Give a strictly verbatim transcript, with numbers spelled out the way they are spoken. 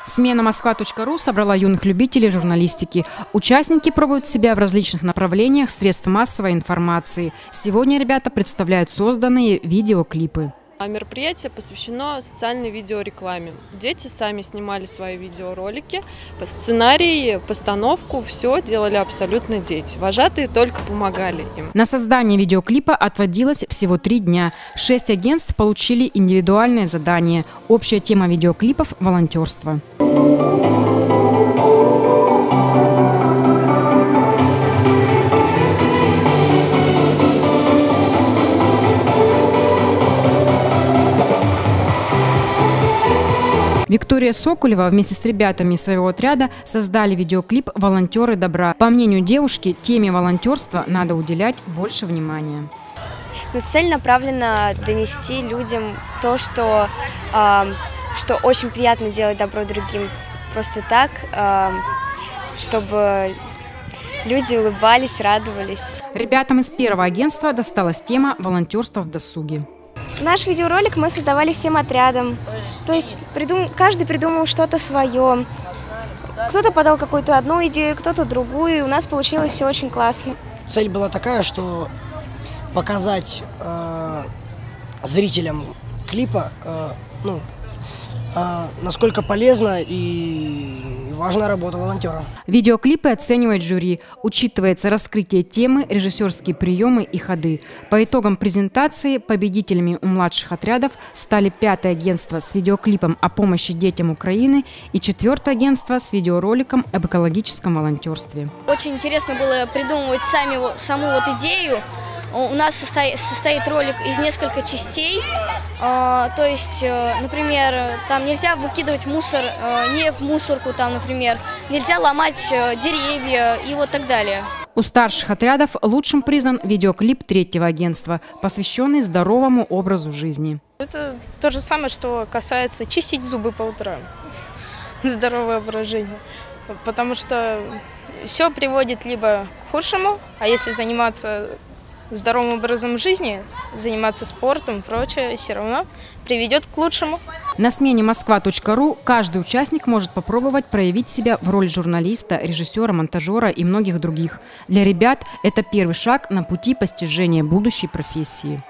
Смена Москва точка ру собрала юных любителей журналистики. Участники пробуют себя в различных направлениях средств массовой информации. Сегодня ребята представляют созданные видеоклипы. Мероприятие посвящено социальной видеорекламе. Дети сами снимали свои видеоролики, по сценарию, постановку, все делали абсолютно дети. Вожатые только помогали им. На создание видеоклипа отводилось всего три дня. Шесть агентств получили индивидуальное задание. Общая тема видеоклипов – волонтерство. Виктория Соколева вместе с ребятами из своего отряда создали видеоклип «Волонтеры добра». По мнению девушки, теме волонтерства надо уделять больше внимания. Но цель направлена донести людям то, что, э, что очень приятно делать добро другим просто так, э, чтобы люди улыбались, радовались. Ребятам из первого агентства досталась тема волонтерства в досуге. Наш видеоролик мы создавали всем отрядом. То есть придум... каждый придумал что-то свое. Кто-то подал какую-то одну идею, кто-то другую. И у нас получилось все очень классно. Цель была такая, что показать э, зрителям клипа, э, ну, э, насколько полезна и важна работа волонтера. Видеоклипы оценивает жюри. Учитывается раскрытие темы, режиссерские приемы и ходы. По итогам презентации победителями у младших отрядов стали пятое агентство с видеоклипом о помощи детям Украины и четвертое агентство с видеороликом об экологическом волонтерстве. Очень интересно было придумывать сами, саму вот идею. У нас состоит, состоит ролик из нескольких частей, э, то есть, э, например, там нельзя выкидывать мусор э, не в мусорку, там, например, нельзя ломать э, деревья и вот так далее. У старших отрядов лучшим признан видеоклип третьего агентства, посвященный здоровому образу жизни. Это то же самое, что касается чистить зубы по утрам, здоровый образ жизни, потому что все приводит либо к худшему, а если заниматься здоровым образом жизни, заниматься спортом и прочее, все равно приведет к лучшему. На смене Москва точка ру каждый участник может попробовать проявить себя в роли журналиста, режиссера, монтажера и многих других. Для ребят это первый шаг на пути постижения будущей профессии.